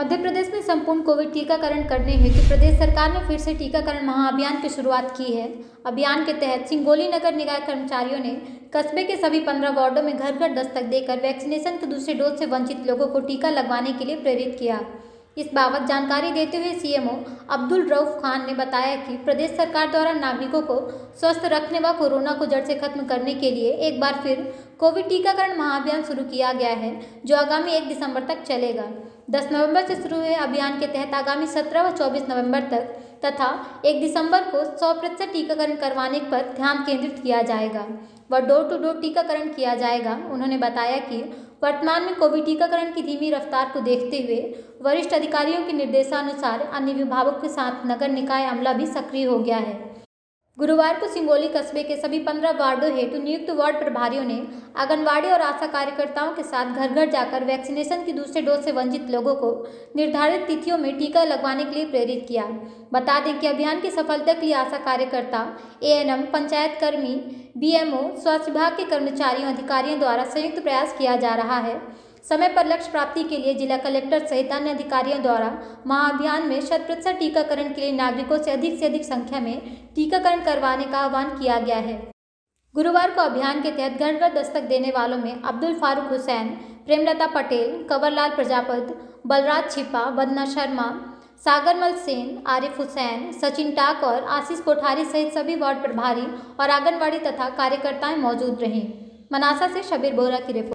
मध्य प्रदेश में संपूर्ण कोविड टीकाकरण करने हेतु प्रदेश सरकार ने फिर से टीकाकरण महाअभियान की शुरुआत की है। अभियान के तहत सिंगोली नगर निकाय कर्मचारियों ने कस्बे के सभी 15 वार्डों में घर घर दस्तक देकर वैक्सीनेशन के दूसरे डोज से वंचित लोगों को टीका लगवाने के लिए प्रेरित किया। इस बाबत जानकारी देते हुए सीएमओ अब्दुल रऊफ खान ने बताया कि प्रदेश सरकार द्वारा नागरिकों को स्वस्थ रखने व कोरोना को जड़ से खत्म करने के लिए एक बार फिर कोविड टीकाकरण महाअभियान शुरू किया गया है, जो आगामी 1 दिसंबर तक चलेगा। 10 नवंबर से शुरू हुए अभियान के तहत आगामी 17 व 24 नवंबर तक तथा 1 दिसंबर को 100% टीकाकरण करवाने पर ध्यान केंद्रित किया जाएगा व डोर टू डोर टीकाकरण किया जाएगा। उन्होंने बताया कि वर्तमान में कोविड टीकाकरण की धीमी रफ्तार को देखते हुए वरिष्ठ अधिकारियों के निर्देशानुसार अन्य विभागों के साथ नगर निकाय अमला भी सक्रिय हो गया है। गुरुवार को सिंगोली कस्बे के सभी 15 वार्डों हेतु नियुक्त वार्ड प्रभारियों ने आंगनवाड़ी और आशा कार्यकर्ताओं के साथ घर घर जाकर वैक्सीनेशन की दूसरे डोज से वंचित लोगों को निर्धारित तिथियों में टीका लगवाने के लिए प्रेरित किया। बता दें कि अभियान की सफलता के लिए आशा कार्यकर्ता, एएनएम, पंचायत कर्मी, बीएमओ, स्वास्थ्य विभाग के कर्मचारियों अधिकारियों द्वारा संयुक्त प्रयास किया जा रहा है। समय पर लक्ष्य प्राप्ति के लिए जिला कलेक्टर सहित अन्य अधिकारियों द्वारा महाअभियान में 100% टीकाकरण के लिए नागरिकों से अधिक संख्या में टीकाकरण करवाने का आह्वान किया गया है। गुरुवार को अभियान के तहत घर घर दस्तक देने वालों में अब्दुल फारूक हुसैन, प्रेमलता पटेल, कंवरलाल प्रजापत, बलराज छिपा, वंदना शर्मा, सागरमल सेन, आरिफ हुसैन, सचिन टाक और आशीष कोठारी सहित सभी वार्ड प्रभारी और आंगनवाड़ी तथा कार्यकर्ताएं मौजूद रहे। मनासा से शबीर बोरा की रिपोर्ट।